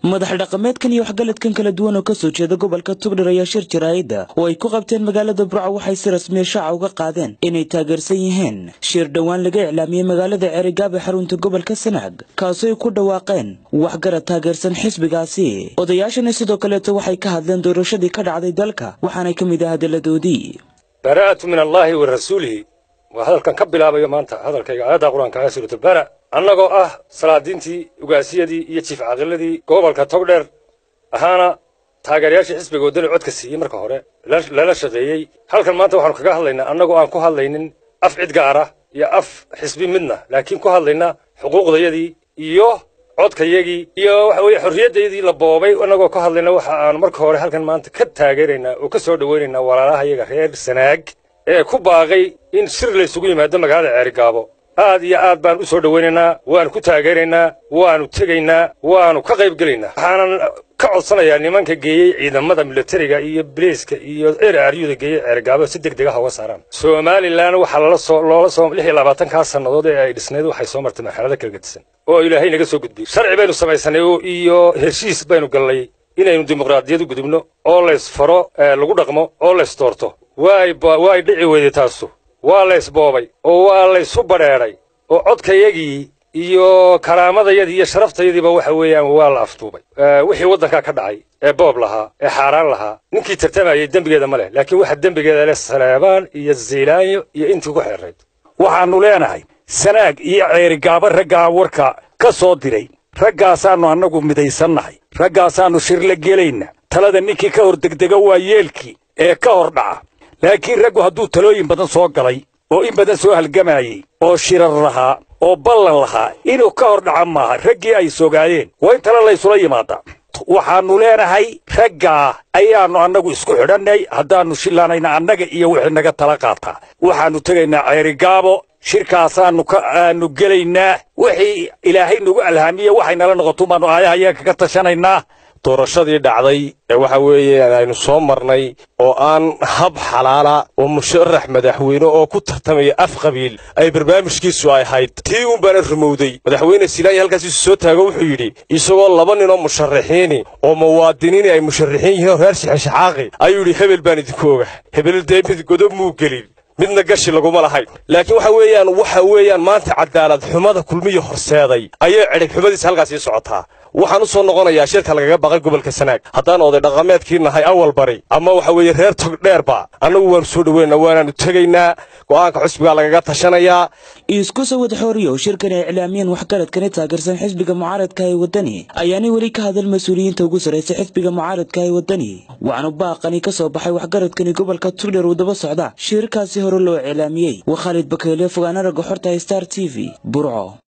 madax dhaqameedkan iyo waxgaladkan kala duwan oo ka soo jeeda gobolka Togdheer ayaa shir jaraa'ida oo ay ku qabteen magaalada Burco waxay si rasmi ah shaaca uga qaadeen inay taageersan yihiin shir dhawaan laga iclaamiyay magaalada Cerigab ee xarunta gobolka Sanaag kaasoo ay ku dhawaaqeen waxgarad taageersan xisbigaasi odayaashana sidoo kale waxay ka hadleen doorashadii ka dhacday dalka waxaana ka mid ah hadaladoodii baraa'atu min Allahi wa rasuulihi wa hadalkan ka bilaabayo maanta hadalkayga aayada quraanka ah suuratul bara annagoo ah salaadiintii ugaasiyadii iyo chief caqiladii gobolka Togdheer ahaana taageerayaasha xisbiga wadani codka siiyay marka hore lala shaqeeyay halkan maanta waxaanu kaga hadlaynaa annagoo aan ku hadlaynin af cid gaar ah iyo af xisbi midna laakiin ku hadlaynaa xuquuqdayadii iyo codkayagii iyo waxa weeye xorriyadeedii la boobay annagoo ka hadlayna waxa aan marka hore halkan maanta ka taageeraynaa oo ka soo dhaweynaynaa walaalahayaga reer Sanaag ee ku baaqay in shir la isugu yimaado magaalada Cerigab aad iyo aad baan u soo dhaweynaynaa waan ku taageeraynaa waanu tegaynaa waanu ka qayb galaynaa waxaan ka codsanayaa nimanka geeyay ciidamada militariga iyo booliiska iyo RRU-da geeyay Cerigab si degdeg ah uga saaraan Soomaaliland waxa loola soo 26 ka sanadood ee ay dhisneed waxay soo martay marxalada kala gedisan oo Ilaahay naga soo gudbiyay sharci baynu samaysanay iyo heshiis baynu galnay inaynu dimuqraadiyad u gudubno oo la isfaro lagu dhaqmo oo la isdoorto way dhici weeyay taasu waa la isboobay oo waa la isu bareeray oo codkayagii iyo karaamadayadii iyo sharaftayadiiba waxa weeyaan waa la aftuubay wixii wadanka ka dhacay ee boob lahaa ee xaaraan lahaa ninkii tartamayay dambigeeda ma leh laakiin waxa dambigeeda leh Saleebaan iyo Ziilaayo iyo intii ku xeereed waxaanu leenahay Sanaag iyo Cerigab ragga warka ka soo diray raggaasaanu annagu midaysannahay raggaasaanu shir la gelayna talada ninkii ka hor degdega waa yeelkii ee ka hor dhaca laakiin raggu hadduu talooyin badan soo galay oo in badan soo halgamayay oo shirar lahaa oo ballan lahaa inuu ka hor dhaca maaha raggii ay sogaayeen waa in tala la isula yimaada waxaanu leenahay raggaa ayaanu annagu isku xidhannay haddaannu shillaanayna annaga iyo wixii naga tala qaataa waxaannu tegaynaa Cerigab shirkaasaanu gelaynaa wixii Ilaahay nagu alhaamiye waxay nala noqoto maanu aayaha ka tashanaynaa doorashadii dhacday ee waxa weeyaan aynu soo marnay oo aan hab xalaala oo musharax madaxweyne oo ku tartamaya af qabiil ay barnaamijkiisu ay ahayd tii uun baan rumowday madaxweyne Silaayi halkaas soo taago wuxuu yiri isagoo laba nin oo musharaxiin oo muwaadiniin ay musharaxiin yihiin reer Shaxaaqi ayuu yiri hebel baan idinku oga hebel deebid godob muu gelin midna gashi laguma lahayn laakiin waxa weeyaan maanta cadaalad xumada kulmiyo horseeday ayay cirib xumadiisa halkaas socotaa waxaan u soo noqonayaa shirka lagaga baqay gobolka Sanaag haddaan oday dhaqameedkii nahay awal bari ama waxa weeye reer Togdheerba annagu waan soo dhaweynaa waanaanu tegaynaa go'aanka xisbiga lagaga tashanayaa isku soo wada xoriyo shirkan ay iclaamiyeen waxgaradkan taageersan xisbiga mucaaradka ee wadani ayaanay wali ka hadal mas'uuliyiinta ugu sareysa xisbiga mucaaradka ee wadani waxaanu baaqani ka soo baxay waxgaradkan gobolka Togdheer uu daba socda shirkaasi hore loo iclaamiyay Khalid Bakeyle fogaana raga xorta Star TV Burco.